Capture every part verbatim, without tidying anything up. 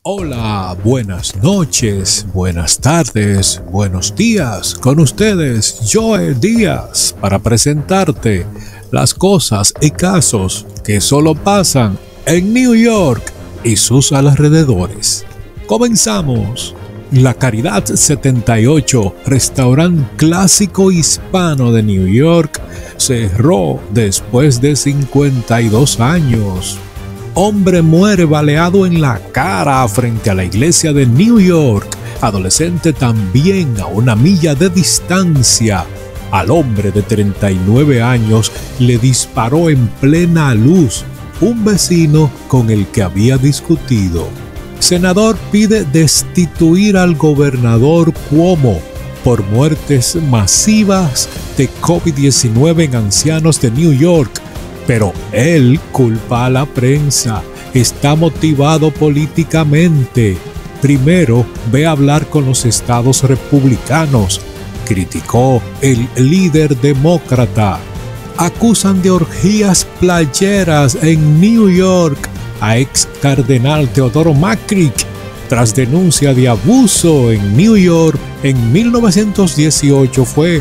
Hola, buenas noches, buenas tardes, buenos días. Con ustedes, Joe Díaz, para presentarte las cosas y casos que solo pasan en New York y sus alrededores. Comenzamos. La Caridad setenta y ocho, restaurante clásico hispano de New York, cerró después de cincuenta y dos años. Hombre muere baleado en la cara frente a la iglesia de New York. Adolescente también a una milla de distancia. Al hombre de treinta y nueve años le disparó en plena luz un vecino con el que había discutido. Senador pide destituir al gobernador Cuomo por muertes masivas de COVID diecinueve en ancianos de New York. Pero él culpa a la prensa. Está motivado políticamente. Primero ve a hablar con los estados republicanos. Criticó el líder demócrata. Acusan de orgías playeras en New York a ex cardenal Teodoro McCarrick tras denuncia de abuso en New York. En mil novecientos dieciocho fue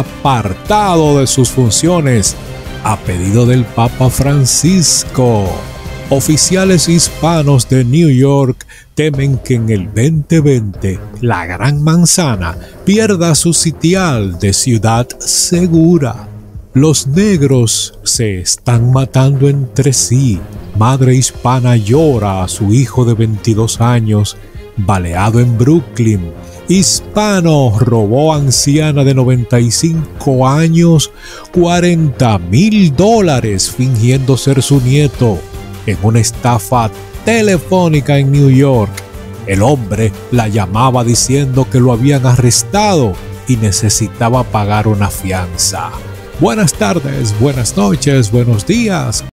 apartado de sus funciones a pedido del Papa Francisco. Oficiales hispanos de New York temen que en el veinte veinte la Gran Manzana pierda su sitial de ciudad segura. Los negros se están matando entre sí. Madre hispana llora a su hijo de veintidós años baleado en Brooklyn. Hispano robó a anciana de noventa y cinco años cuarenta mil dólares fingiendo ser su nieto en una estafa telefónica en New York. El hombre la llamaba diciendo que lo habían arrestado y necesitaba pagar una fianza. Buenas tardes, buenas noches, buenos días.